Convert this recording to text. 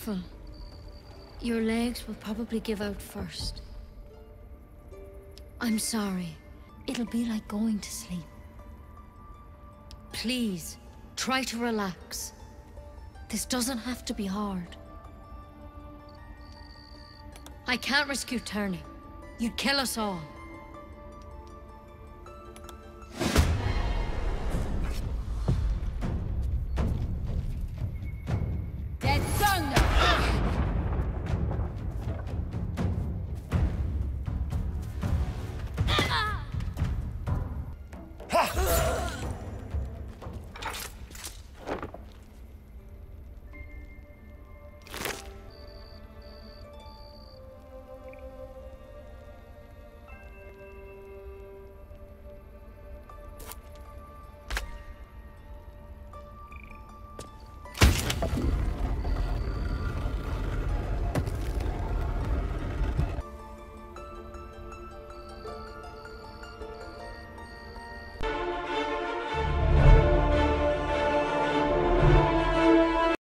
careful. Your legs will probably give out first. I'm sorry. It'll be like going to sleep. Please, try to relax. This doesn't have to be hard. I can't risk you turning. You'd kill us all. Dead thunder!